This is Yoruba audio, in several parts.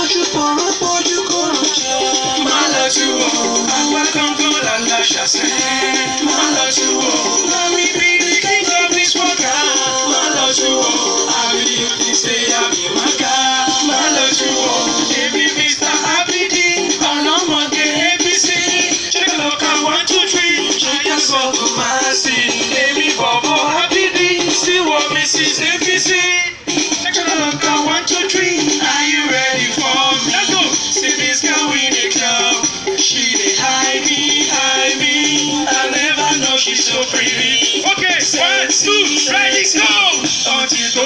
Ojú kòró bójú kòró jẹ́. Má lọ tú o, àwa kankan làlá ṣàṣẹ. Má lọ tú o, now we be the king of this world. Má lọ tú o, àbí you dey say àbí màkà. Má lọ tú o, èmi Mr. Abidi, ọlọ́mọge ABC. Check look at 1, 2, 3, check your soul to mercy. Èmi bọ̀bọ̀ Abidi, sí wọ Mrs. ABC. Check look at 1, 2, 3, are you ready for me? Let's go. See this girl in the club, she dey hide me. I never know she's so pretty. Okay, 1, 2, ready, go. Until tó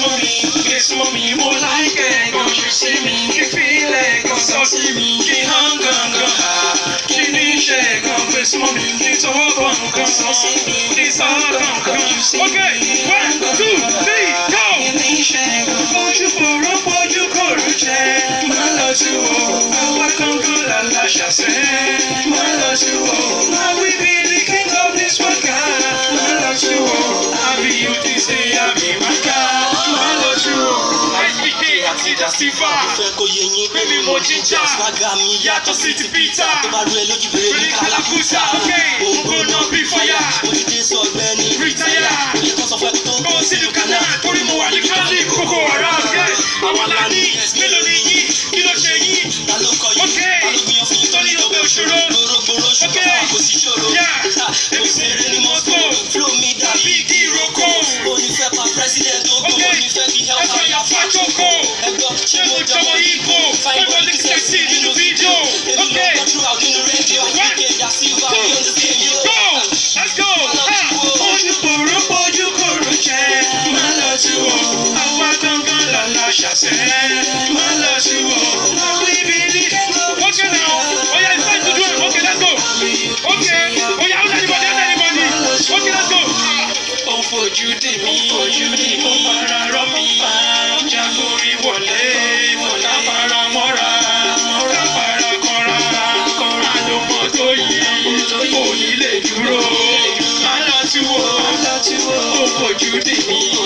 gbé sómi, mo like it. Go you see me, kí feel it. Go sọ sí mi, kí hàn gangan. Kí ní ṣe gan gbé sómi, kí tó gangan. Sọ sí mi, kí sọ gangan. Okay, 1, 2, 3, go. Kí ní ṣe gan bójú kòró bójú kòró jẹ́. Má lọ tú o, àwa kankan làlá ṣàṣẹ. Má lọ tú o, now we be the king of this world. Má lọ tú o, àbí you dey say àbí màkà. Má lọ tú o, SBK àti Dasifa. Fẹ́ kó yé yín pé Baby mo jíjà, swagger mi yàtọ̀ sí ti Peter. tó bá rú ẹ lójú bèrè ní Really kàlàkùsà, okay. Ògbóná bí fire. Mo ti dé sọ ọ̀gbẹ́ni Retire. Oye kan sọ fún ẹ tó Go sí Dukana, torí mo wà ní Kálí, Kókó Haram, yes. Àwọn làní, mélòó ni yín, kí ló ṣe yín? ta ló kọ yín Okay. ta ló gbìyànjú fún yín tó ní Ògbé òṣòro. gbòrògbòrò Okay. ṣùgbọ́n kò sí ṣòro Yeah. mo ṣeré ní Moscow flow mi dàbí Tàbí igi ìrókò. onífẹ́ pa president ogun Okay. onífẹ́ fi help Ẹ̀fọ́ ya fàjókò. ẹgbọ́n Ṣé mo jọmọ Igbo? Fẹ́ wọlé sẹ́sì nínú fídíò. èmi ló Okay. gbọ́ throughout nínú rédíò One, SBK Dasifa two, we on the same yo. go. Let's go. Ojú kòró bójú kòró jẹ́. Má lọ tú o, àwa gangan làlá ṣàṣẹ. Má lọ tú o, now we be the king of this world. Okay now, oya it's time to do it. Okay, let's go. Okay, oya hold anybody. Okay, let's go. Ó fojú dì mí, ó fara rọ́ mi. Jágórí wọlé, mo láfara mọ́ra. Láfara kọ́ra, àlòmọ́ tó yí, kò ní lè dúró. Má lọ tú o, ó fojú dì mí.